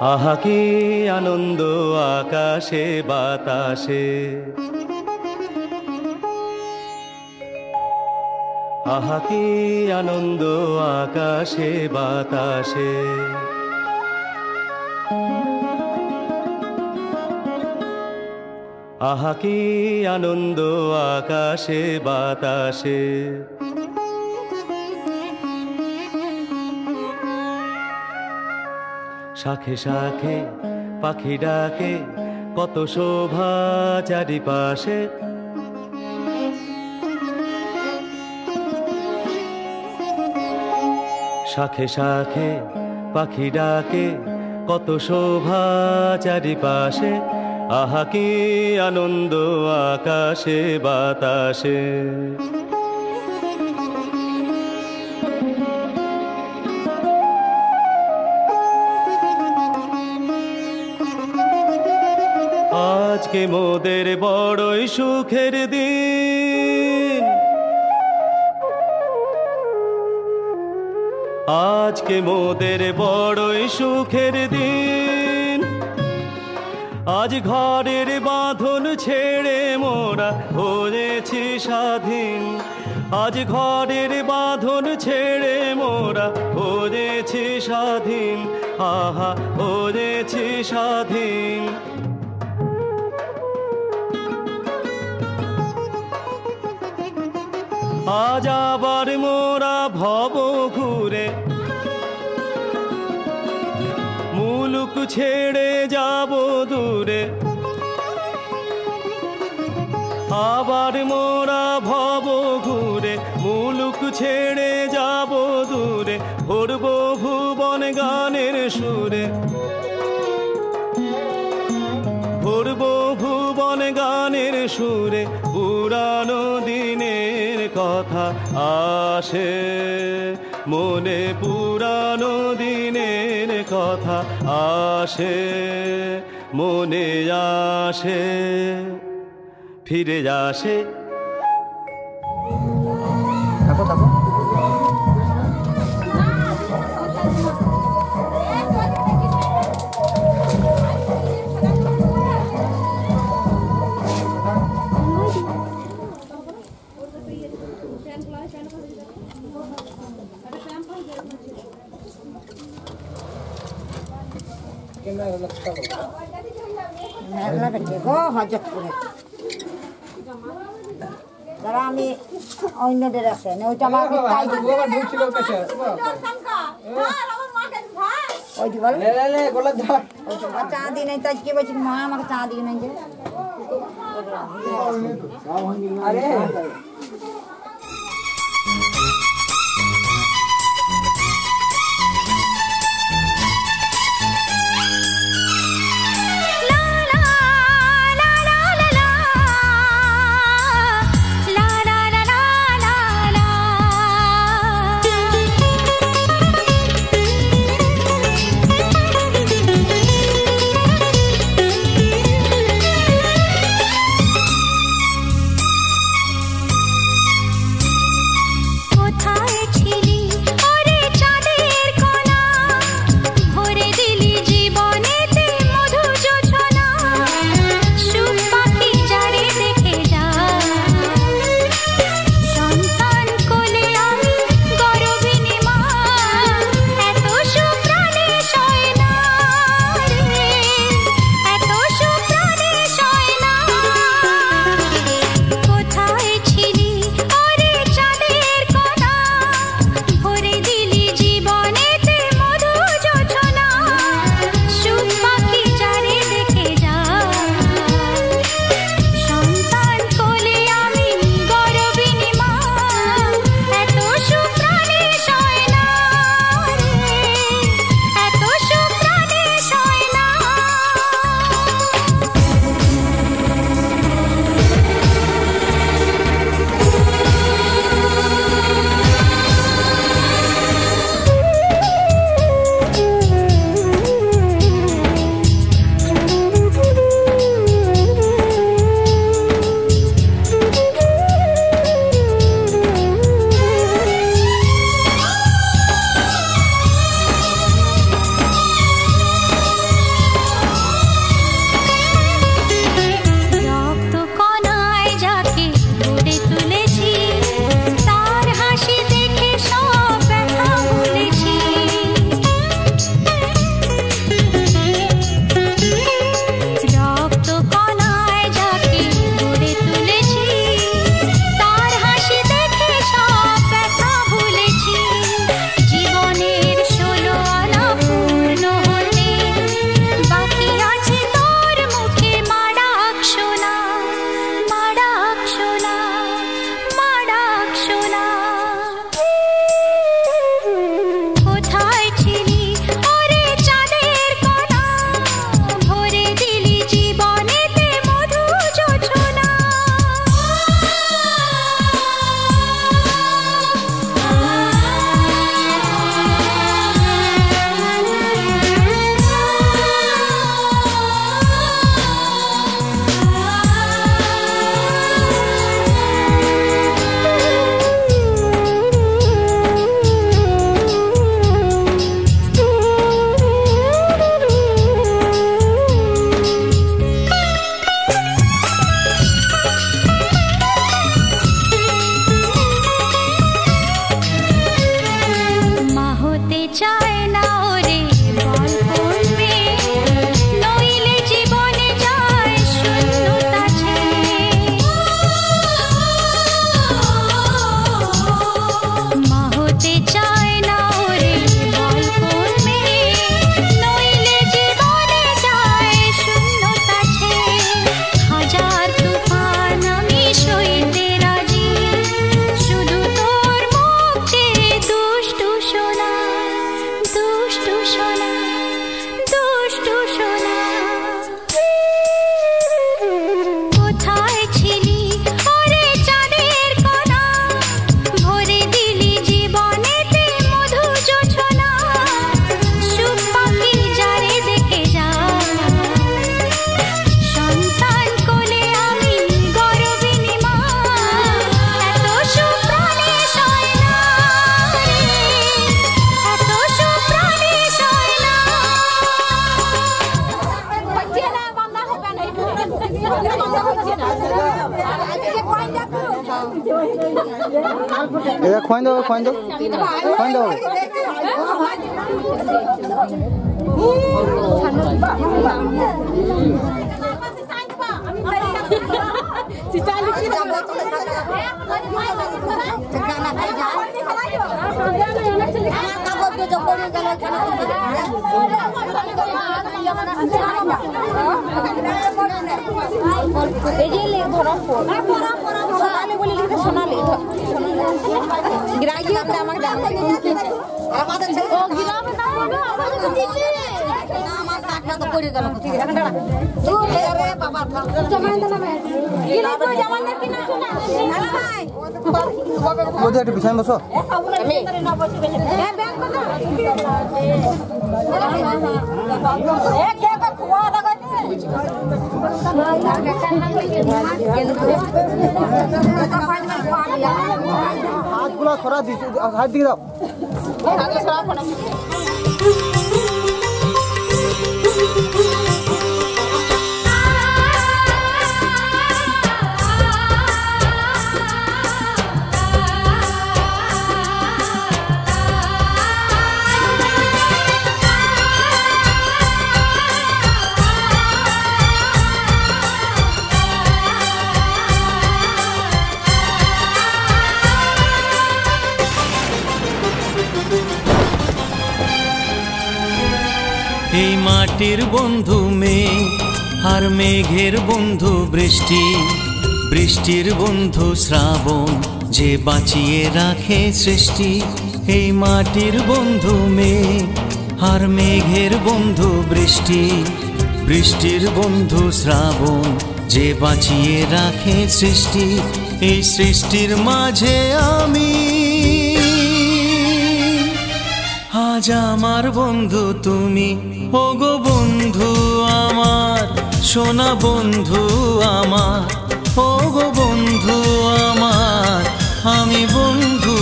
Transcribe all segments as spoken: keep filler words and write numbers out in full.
আহা কি আনন্দ আকাশে বাতাসে, আহা কি আনন্দ আকাশে বাতাসে। আহা কি আনন্দ আকাশে বাতাসে। শাখে শাখে পাখি ডাকে কত শোভা চারিপাশে। শাখে শাখে পাখি ডাকে কত শোভা চারিপাশে। আহা কি আনন্দ আকাশে বাতাসে। আজকে মোদের বড়ই সুখের দিন, আজকে মোদের বড়ই সুখের দিন। আজ ঘরের বাঁধন ছেড়ে মোরা হয়েছি স্বাধীন। আজ ঘরের বাঁধন ছেড়ে মোরা হয়েছি স্বাধীন। আহা হয়েছি স্বাধীন। আজ আবার মোরা ভব ঘুরে মুলুক ছেড়ে যাব দূরে। আবার মোরা ভব ঘুরে মুলুক ছেড়ে যাব দূরে। ভরব ভুবন গানের সুরে, ভরব ভুবন গানের সুরে। পুরানো দিনের কথা আসে মনে, পুরানো দিনের কথা আসে মনে আসে, ফিরে আসে। থাকো থাকো। যারা আমি অন্যদের আছে ওইটা আমার চা দিই নাই তাই কে বলছি মা আমাকে চা দিয়ে নাই যে চায় না ওরে বল কোন মেয়ে, নইলে জীবনে যায় শূন্যতা ছেয়ে। মা হতে চায় না ওরে বল কোন মেয়ে, নইলে জীবনে যায় শূন্যতা ছেয়ে। হাজার তুফান আমি সইতে রাজি, শুধু তোর মুখ চেয়ে দুষ্টু সোনা, দুষ্টু সোনা, দুষ্টু সোনা। কোথায় ছিলি ওরে চাঁদের কণা, ভরে দিলি জীবনেতে মধু জোছনা। সুখ পাখি যারে দেখে যা, সন্তান কোলে আমি গর্বিণী মা। এত সুখ প্রাণে সয় না রে, এত সুখ প্রাণে সয় না। এটা খোয়াই দাও, খোয়াই দাও, খোয়াই দাও। ওদের একটু বিছানা বসো। হাতগুলো সরা দিচ্ছি, হাত দিকে দাও। এই মাটির বন্ধু মেঘ আর মেঘের বন্ধু বৃষ্টি, বৃষ্টির বন্ধু শ্রাবণ যে বাঁচিয়ে রাখে সৃষ্টি। এই মাটির বন্ধু মেঘ আর মেঘের বন্ধু বৃষ্টি, বৃষ্টির বন্ধু শ্রাবণ যে বাঁচিয়ে রাখে সৃষ্টি। এই সৃষ্টির মাঝে আমি, আজ আমার বন্ধু তুমি, ওগো বন্ধু আমার, সোনা বন্ধু আমার, ওগো বন্ধু আমার, আমি বন্ধু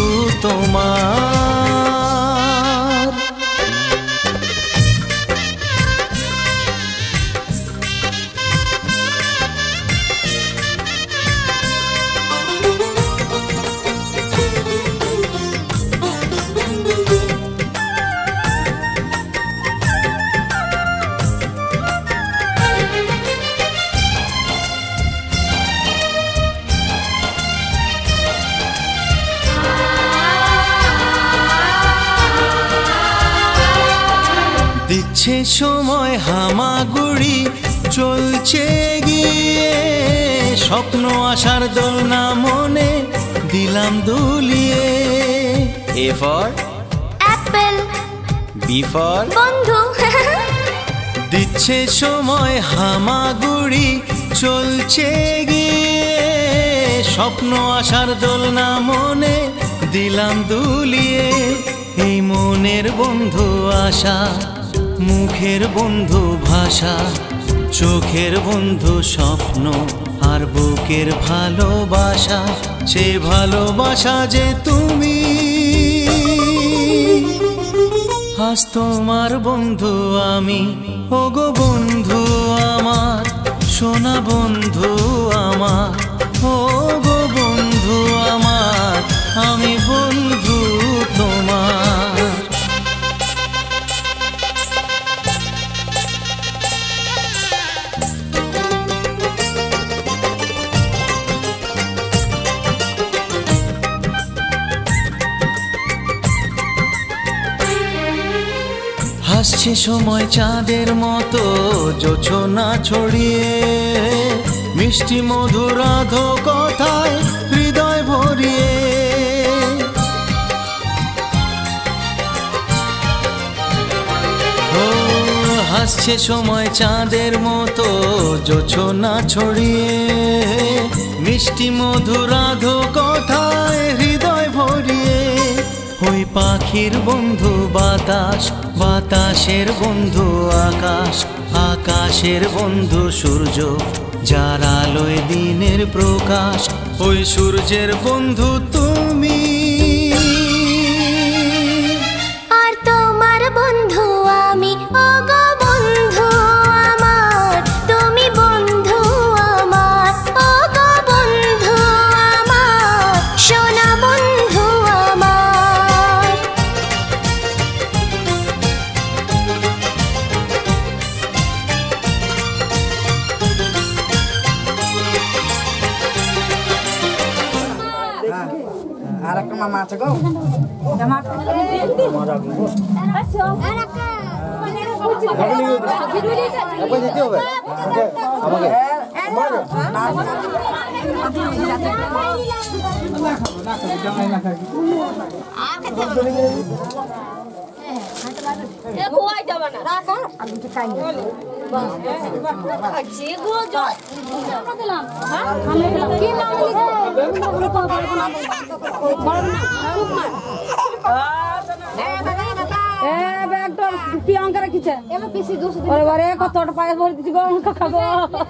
তোমার। দিচ্ছে সময় হামাগুড়ি, চলছে গিয়ে স্বপ্ন আশার দোলনা মনে দিলাম দুলিয়ে। A for apple, B for বন্ধু। দিচ্ছে সময় হামাগুড়ি, চলছে গিয়ে স্বপ্ন আশার দোলনা মনে দিলাম দুলিয়ে। এই মনের বন্ধু আশা, মুখের বন্ধু ভাষা, চোখের বন্ধু স্বপ্ন আর বুকের ভালোবাসা। সে ভালোবাসা যে তুমি, আজ তোমার বন্ধু আমি, ওগো বন্ধু আমার, সোনা বন্ধু আমার, ওগো বন্ধু আমার, আমি বন্ধু তোমার। হাসছে সময় চাঁদের মতো জোছনা ছড়িয়ে, মিষ্টি মধুর আধো কথায় হৃদয় ভরিয়ে। ও হাসছে সময় চাঁদের মতো জোছনা ছড়িয়ে, মিষ্টি মধুর আধো কথায় হৃদয় ভরিয়ে। ওই পাখির বন্ধু বাতাস, বাতাসের বন্ধু আকাশ, আকাশের বন্ধু সূর্য, যার আলোয় দিনের প্রকাশ। ওই সূর্যের বন্ধু তুমি, আর তোমার বন্ধু আমি। ওগো বন্ধু আমার, তুমি বন্ধু আমার। ওগো বন্ধু আমার, সোনা বন্ধু আমার। আর একটা মামা আছে গো, জামা একবার দিতে হবে আমাকে। প্রিয়ঙ্কা রাখিছে কতটা পায়ে ভরে দিচ্ছি গো কাকা গো।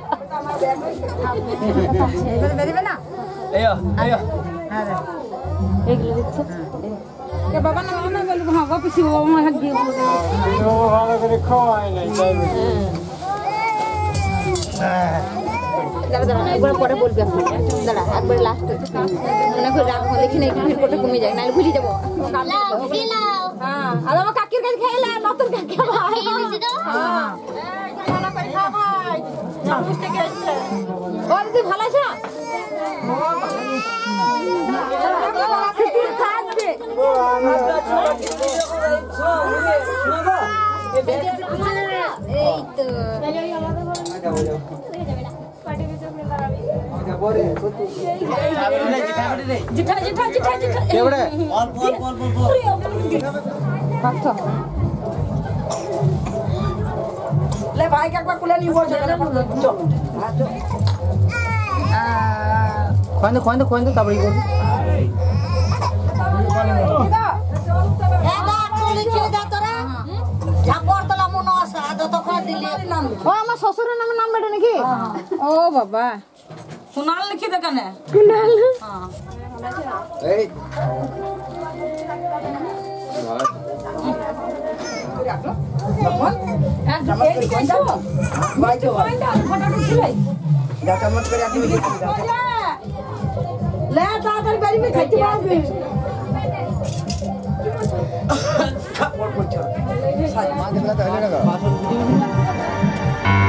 বেরিবে না এগুলো দিচ্ছে বাবা না না বলবো হ্যাঁ গো পিসি বাবা মা হাত দিয়ে বলবো ভালো করে খাওয়াই নাই দাঁড়া দাঁড়া একবার পরে বলবি আপনি দাঁড়া একবার লাস্ট মনে করে রাখো দেখি না একটু ভিড়টা কমে যায় নাহলে ভুলে যাবো। হ্যাঁ আর আমার কাকির কাছে খেয়ে না নতুন কাকি ভাই হ্যাঁ ভালো করে খা ভাই জামুস থেকে আসছে ও দিদি ভালো আছো থাকবে এই তো জিঠা জিঠা জিঠা জিঠা কেবড়ে বল বল বল বল বল ले भाई के একবার কুলে নিয়ে বসে চল খোয়ান দে খোয়ান দে খোয়ান দে তারপরে করবি। ও আমার শ্বশুরের নামে নাম বেটা নাকি? ও বাবা কুনাল লিখি দে কেন কুনাল এই ले ताड़ाताड़ी बाड़ी में खाइते पाबे কাপড় পরছ সাই মা দেবলা তাহলে না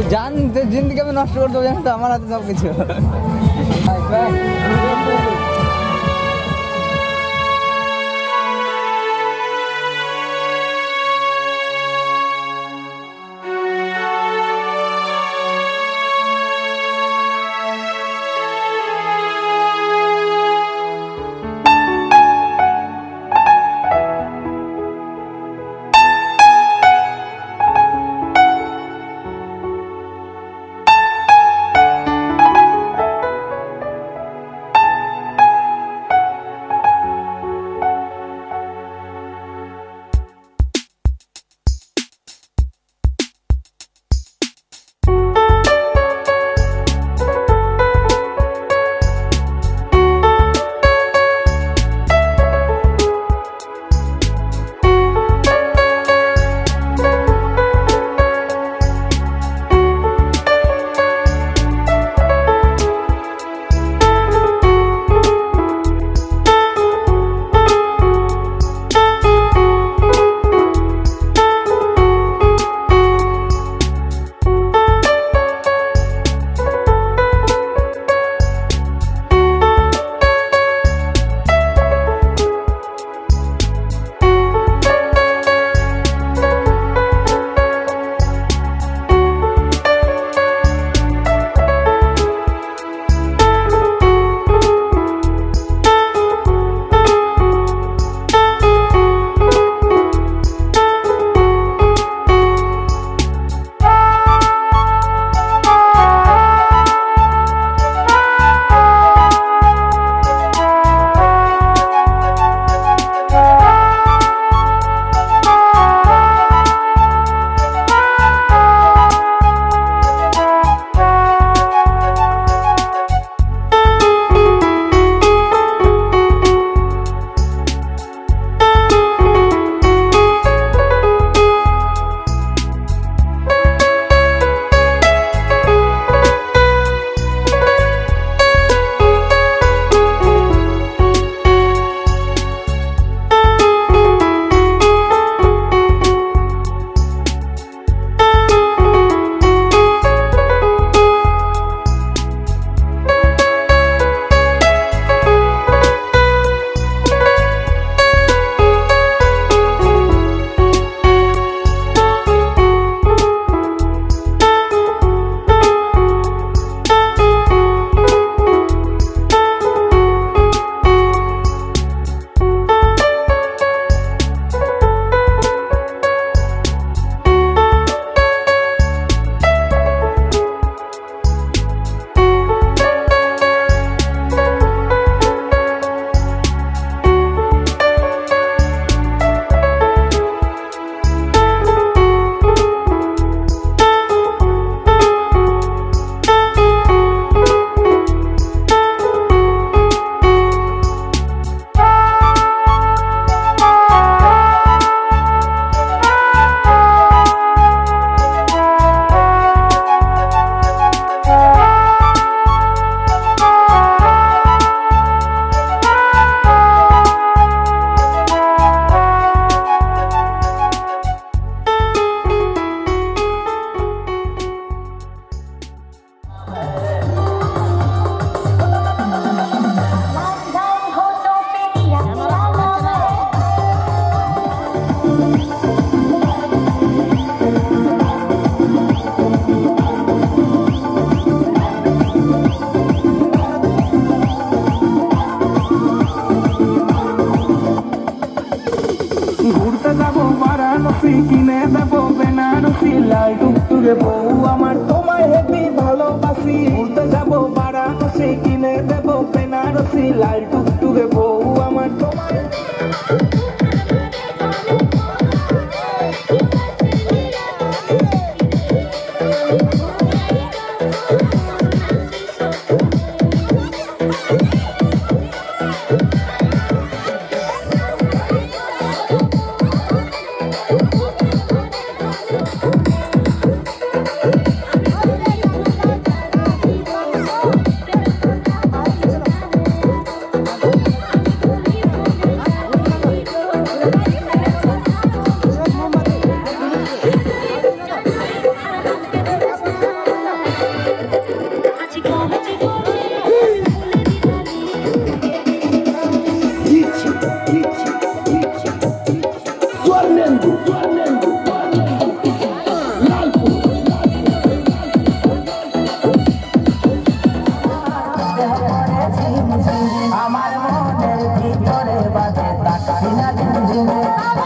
जान जिंदगी में नष्ट कर दो तो हमारा तो सब कुछ টুকটুকে বউ আমার তোমায় হেবি ভালোবাসি ঘুরতে যাবো বারাণসী কিনে দেবো বেনারসি লাল টুকটুকে বউ আমার তোমায় স্বর্ণেন্দু স্বর্ণেন্দু আমার মনের ভিতরে বাজে তাকিনা দিন দিনে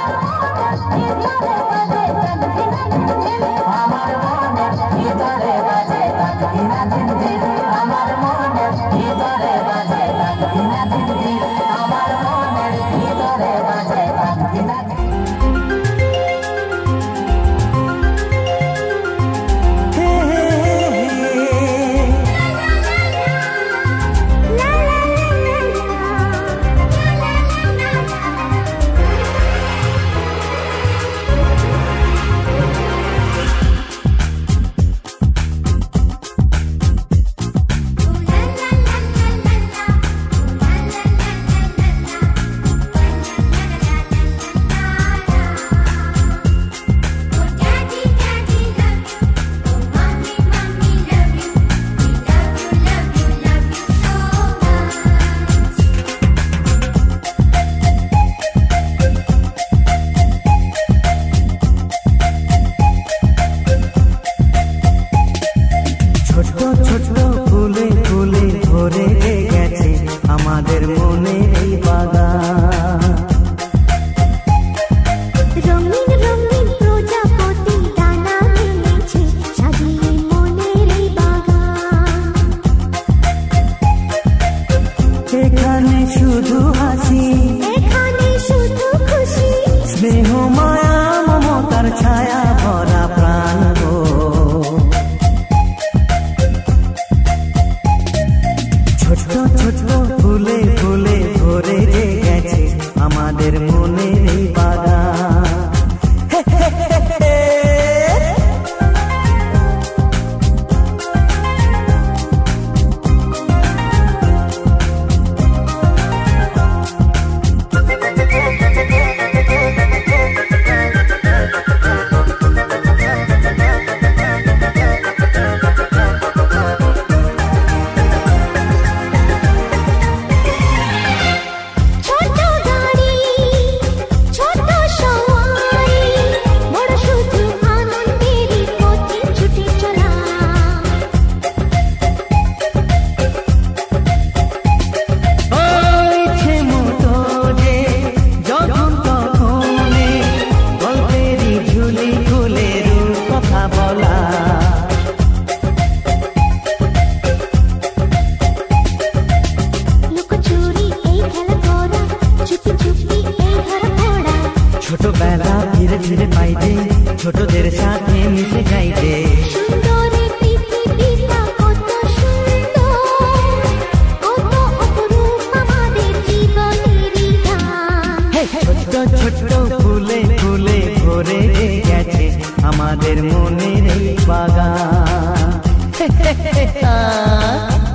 আমার মনের ভিতরে বাজে তাকিনা দিন দিনে আমার মনের ভিতরে বাজে তাকিনা দিন দিনে আমার মনের ভিতরে বাজে তাকিনা দিন আমাদের মনে এই বাগান রঙিন রঙিন প্রজাপতি ডানা মেলেছে সাজিয়ে মনের এই বাগান এখানে শুধু হাসি এখানে শুধু খুশি স্নেহ মায়া মমতার ছায়া ভরা প্রাণ গো ছোট ছোট ফুলে ফুলে ভরে যে গেছে আমাদের মনের এই বাগান ছোটবেলা ধীরে ধীরে পাইতে ছোটদের সাথে মিশে যাইতে সুন্দর পৃথিবীটা কত সুন্দর কত অপরূপ আমাদের জীবনেরই গান ছোট ছোট ফুলে ফুলে ভরে গেছে আমাদের মনের এই বাগান